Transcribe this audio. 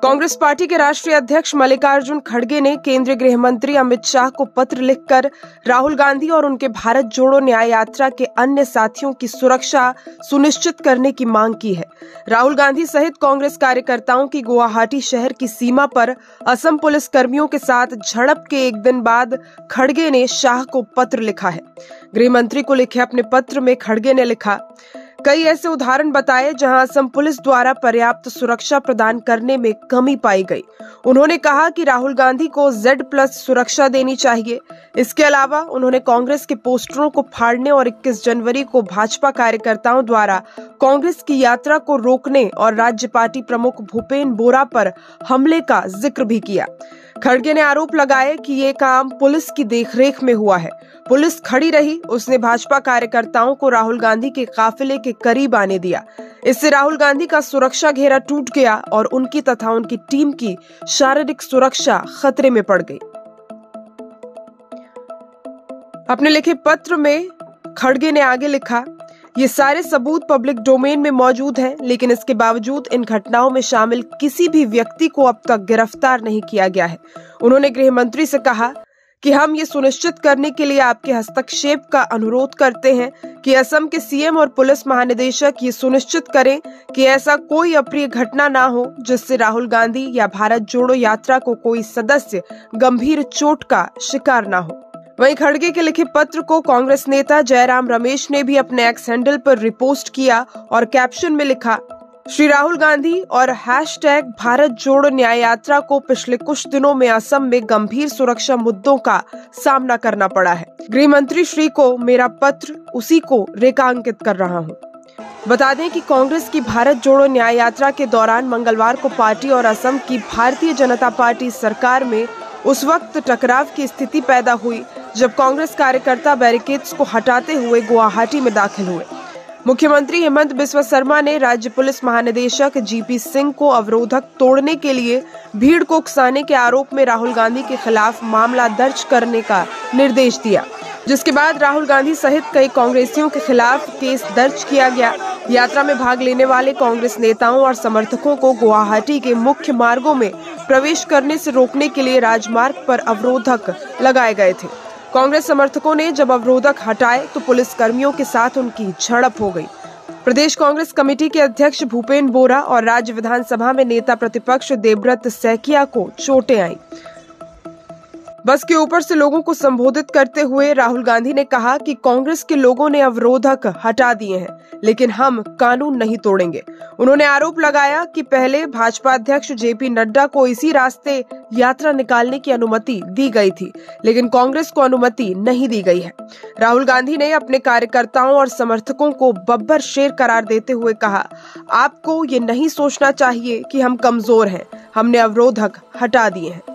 Congress party के राष्ट्रीय अध्यक्ष मल्लिकार्जुन खड़गे ने केंद्रीय गृह मंत्री अमित शाह को पत्र लिखकर राहुल गांधी और उनके भारत जोड़ो न्याय यात्रा के अन्य साथियों की सुरक्षा सुनिश्चित करने की मांग की है। राहुल गांधी सहित कांग्रेस कार्यकर्ताओं की गुवाहाटी शहर की सीमा पर असम पुलिस कर्मियों के साथ झड़प के एक दिन बाद खड़गे ने शाह को पत्र लिखा है। गृह मंत्री को लिखे अपने पत्र में खड़गे ने लिखा, कई ऐसे उदाहरण बताए जहां असम पुलिस द्वारा पर्याप्त सुरक्षा प्रदान करने में कमी पाई गई। उन्होंने कहा कि राहुल गांधी को Z+ सुरक्षा देनी चाहिए। इसके अलावा उन्होंने कांग्रेस के पोस्टरों को फाड़ने और 21 जनवरी को भाजपा कार्यकर्ताओं द्वारा कांग्रेस की यात्रा को रोकने और राज्य पार्टी प्रमुख भूपेन बोरा पर हमले का जिक्र भी किया। खड़गे ने आरोप लगाए कि ये काम पुलिस की देखरेख में हुआ है। पुलिस खड़ी रही, उसने भाजपा कार्यकर्ताओं को राहुल गांधी के काफिले के करीब आने दिया। इससे राहुल गांधी का सुरक्षा घेरा टूट गया और उनकी तथा उनकी टीम की शारीरिक सुरक्षा खतरे में पड़ गई। अपने लिखे पत्र में खड़गे ने आगे लिखा, ये सारे सबूत पब्लिक डोमेन में मौजूद हैं, लेकिन इसके बावजूद इन घटनाओं में शामिल किसी भी व्यक्ति को अब तक गिरफ्तार नहीं किया गया है। उन्होंने गृह मंत्री से कहा कि हम ये सुनिश्चित करने के लिए आपके हस्तक्षेप का अनुरोध करते हैं कि असम के सीएम और पुलिस महानिदेशक ये सुनिश्चित करें कि ऐसा कोई अप्रिय घटना ना हो जिससे राहुल गांधी या भारत जोड़ो यात्रा को कोई सदस्य गंभीर चोट का शिकार ना हो। वहीं खड़गे के लिखे पत्र को कांग्रेस नेता जयराम रमेश ने भी अपने एक्स हैंडल पर रिपोस्ट किया और कैप्शन में लिखा, श्री राहुल गांधी और #भारत जोड़ो न्याय यात्रा को पिछले कुछ दिनों में असम में गंभीर सुरक्षा मुद्दों का सामना करना पड़ा है। गृह मंत्री श्री को मेरा पत्र उसी को रेखांकित कर रहा हूँ। बता दें कि कांग्रेस की भारत जोड़ो न्याय यात्रा के दौरान मंगलवार को पार्टी और असम की भारतीय जनता पार्टी सरकार में उस वक्त टकराव की स्थिति पैदा हुई जब कांग्रेस कार्यकर्ता बैरिकेड्स को हटाते हुए गुवाहाटी में दाखिल हुए। मुख्यमंत्री हेमंत बिस्वा शर्मा ने राज्य पुलिस महानिदेशक GP सिंह को अवरोधक तोड़ने के लिए भीड़ को उकसाने के आरोप में राहुल गांधी के खिलाफ मामला दर्ज करने का निर्देश दिया, जिसके बाद राहुल गांधी सहित कई कांग्रेसियों के खिलाफ केस दर्ज किया गया। यात्रा में भाग लेने वाले कांग्रेस नेताओं और समर्थकों को गुवाहाटी के मुख्य मार्गों में प्रवेश करने से रोकने के लिए राजमार्ग पर अवरोधक लगाए गए थे। कांग्रेस समर्थकों ने जब अवरोधक हटाए तो पुलिस कर्मियों के साथ उनकी झड़प हो गई। प्रदेश कांग्रेस कमेटी के अध्यक्ष भूपेन बोरा और राज्य विधानसभा में नेता प्रतिपक्ष देवव्रत सैकिया को चोटें आई। बस के ऊपर से लोगों को संबोधित करते हुए राहुल गांधी ने कहा कि कांग्रेस के लोगों ने अवरोधक हटा दिए हैं, लेकिन हम कानून नहीं तोड़ेंगे। उन्होंने आरोप लगाया कि पहले भाजपा अध्यक्ष JP नड्डा को इसी रास्ते यात्रा निकालने की अनुमति दी गई थी, लेकिन कांग्रेस को अनुमति नहीं दी गई है। राहुल गांधी ने अपने कार्यकर्ताओं और समर्थकों को बब्बर शेर करार देते हुए कहा, आपको ये नहीं सोचना चाहिए कि हम कमजोर हैं, हमने अवरोधक हटा दिए हैं।